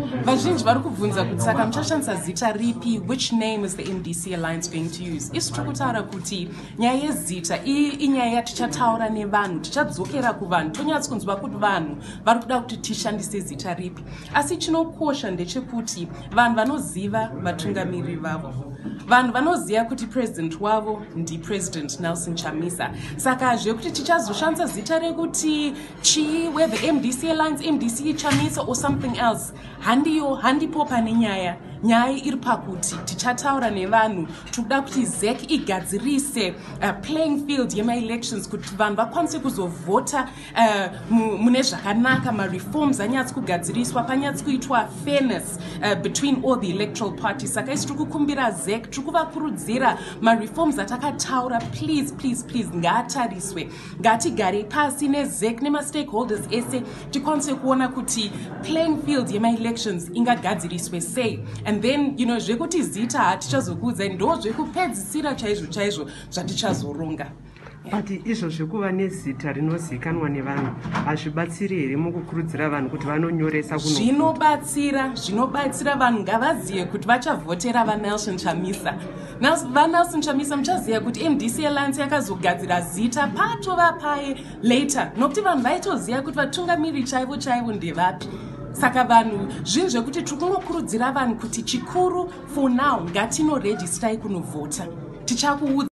vazhinji vari kubvunza kuti saka muchashandisa zita ripi, which name is the MDC alliance going to use? Isu tiri kutaura kuti nyaya yezita inyaya yatichataura nevanhu, tichadzokera kuvanhu, tonyatsokunzwa kuti vanhu vari kuda kuti tishandise zita ripi. Asi chinokosha ndechekuti vanhu vanoziva vatungamiriri vavo, vanhu vanoziva kuti president wavo ndi President Nelson Chamisa. Saka zvekuti tichazoshandisa zita rekuti chii, whether MDC alliance, MDC Chamisa or something else, handipo pane nyaya iri pakuti tichataura nevanhu, tikuda kuti ZEC igadzirise playing field yema-elections kuti vanhu vakwanise kuzovhota mune zvakanaka, ma-reforms anyatsi kugadziriswa, panyatsi kuitwa fairness between all the electoral parties. Saka isi tiri kukumbira ZEC, tiri kuvakurudzira ma-reforms atakataura, please ngaatariswe, ngatigare pasi neZEC nema-stakeholders ese tikwanise kuona kuti playing field yema-elections ingagadziriswe sei. And then, zvekuti zita hatichazokuudzai, ndo zvekupedzisira chaizvo zvatichazoronga. But izvo zvekuva nezita rinozikanwa nevanhu hazvibatsiri here mukukurudzira vanhu kuti vanonyoresa kuno? Zvinobatsira, vanhu ngavazive kuti vachavhotera vaNelson Chamisa. VaNelson Chamisa muchaziva kuti MDC alliance yakazogadzira zita patova paye later, nokuti vanhu vaitoziva kuti vatungamiriri chaivo ndevapi. Saka vanhu zvinhu zvekuti tiri kunokurudzira vanhu kuti chikuru for now ngatinoregistai kunovhota. Tichakuudza